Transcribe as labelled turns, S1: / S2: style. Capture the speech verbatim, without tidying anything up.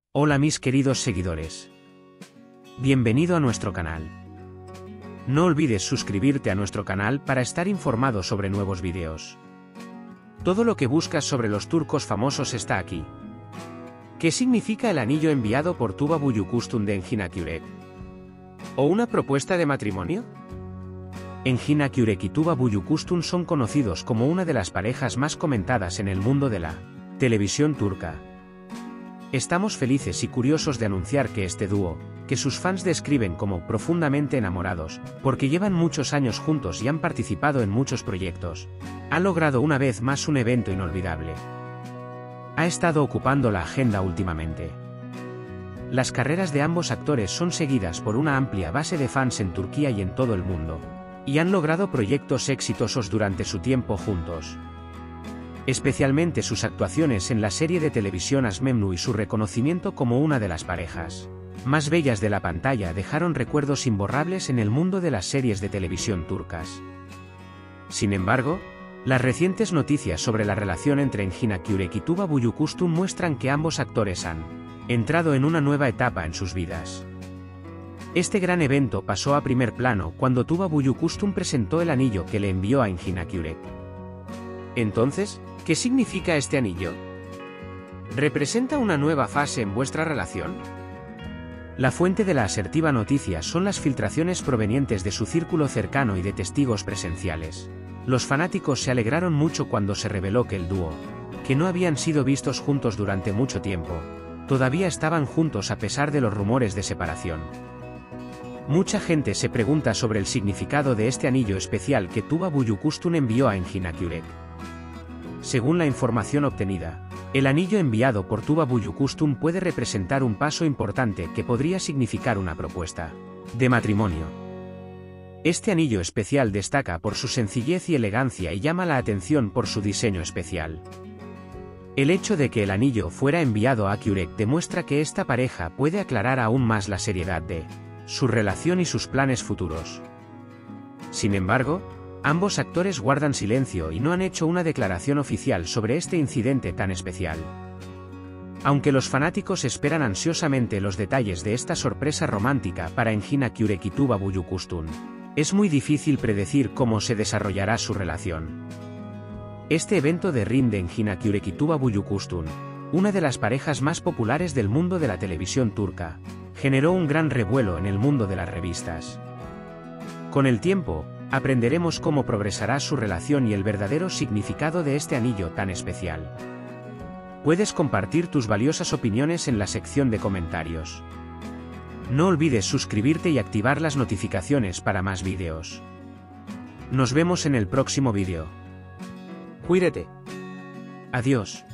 S1: Hola mis queridos seguidores. Bienvenido a nuestro canal. No olvides suscribirte a nuestro canal para estar informado sobre nuevos vídeos. Todo lo que buscas sobre los turcos famosos está aquí. ¿Qué significa el anillo enviado por Tuba Büyüküstün de Engin Akyürek? ¿O una propuesta de matrimonio? Engin Akyürek y Tuba Büyüküstün son conocidos como una de las parejas más comentadas en el mundo de la televisión turca. Estamos felices y curiosos de anunciar que este dúo, que sus fans describen como profundamente enamorados, porque llevan muchos años juntos y han participado en muchos proyectos, ha logrado una vez más un evento inolvidable. Ha estado ocupando la agenda últimamente. Las carreras de ambos actores son seguidas por una amplia base de fans en Turquía y en todo el mundo, y han logrado proyectos exitosos durante su tiempo juntos. Especialmente sus actuaciones en la serie de televisión Envió y su reconocimiento como una de las parejas más bellas de la pantalla dejaron recuerdos imborrables en el mundo de las series de televisión turcas. Sin embargo, las recientes noticias sobre la relación entre Engin Akyürek y Tuba Büyüküstün muestran que ambos actores han entrado en una nueva etapa en sus vidas. Este gran evento pasó a primer plano cuando Tuba Büyüküstün presentó el anillo que le envió a Engin Akyürek. Entonces, ¿qué significa este anillo? ¿Representa una nueva fase en vuestra relación? La fuente de la asertiva noticia son las filtraciones provenientes de su círculo cercano y de testigos presenciales. Los fanáticos se alegraron mucho cuando se reveló que el dúo, que no habían sido vistos juntos durante mucho tiempo, todavía estaban juntos a pesar de los rumores de separación. Mucha gente se pregunta sobre el significado de este anillo especial que Tuba Büyüküstün envió a Engin Akyürek. Según la información obtenida, el anillo enviado por Tuba Büyüküstün puede representar un paso importante que podría significar una propuesta de matrimonio. Este anillo especial destaca por su sencillez y elegancia y llama la atención por su diseño especial. El hecho de que el anillo fuera enviado a Akyürek demuestra que esta pareja puede aclarar aún más la seriedad de su relación y sus planes futuros. Sin embargo, ambos actores guardan silencio y no han hecho una declaración oficial sobre este incidente tan especial. Aunque los fanáticos esperan ansiosamente los detalles de esta sorpresa romántica para Engin Akyürek y Tuba Büyüküstün, es muy difícil predecir cómo se desarrollará su relación. Este evento de Rim de Engin Akyürek y Tuba Büyüküstün, una de las parejas más populares del mundo de la televisión turca, generó un gran revuelo en el mundo de las revistas. Con el tiempo, aprenderemos cómo progresará su relación y el verdadero significado de este anillo tan especial. Puedes compartir tus valiosas opiniones en la sección de comentarios. No olvides suscribirte y activar las notificaciones para más vídeos. Nos vemos en el próximo vídeo. Cuídate. Adiós.